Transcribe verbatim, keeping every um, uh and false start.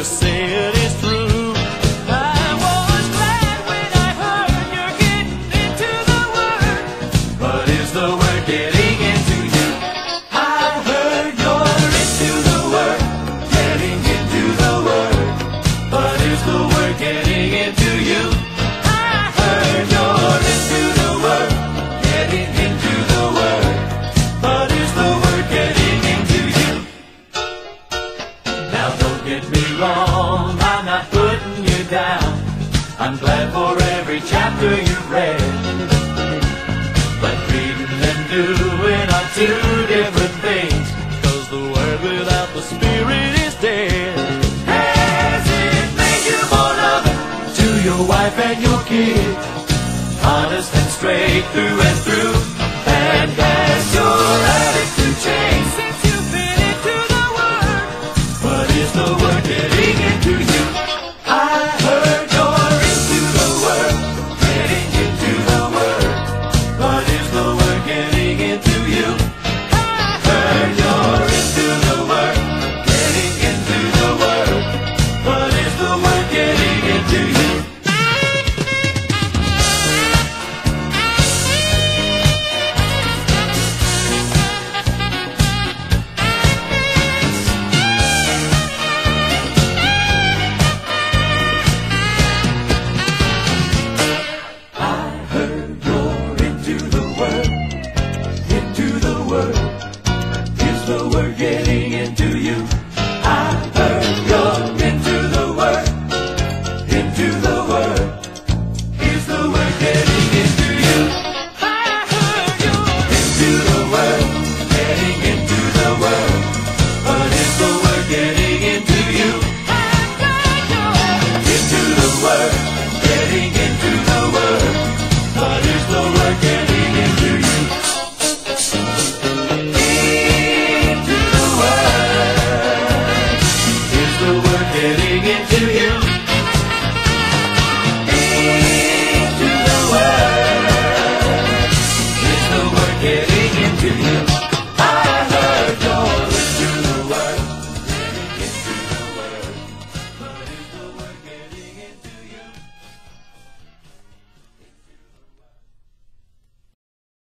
say it is true. I was glad when I heard you're getting into the Word. But is the Word getting into you? I heard you're into the Word, getting into the Word. But is the Word getting into you? I heard you're into the Word, getting into the Word. But is the Word getting into you? Now don't get me wrong, I'm not putting you down. I'm glad for every chapter you've read. But reading and doing are two different things, 'cause the Word without the Spirit is dead. Has it made you more loving to your wife and your kids? Honest and straight through and through. And has your attitude changed since you've been into the Word? But is the Word getting into you? I heard you're into the Word, getting into the Word. But is the Word getting into you? I heard you're into the Word, getting into the Word. But is the Word getting into you? Into the Word, is the Word getting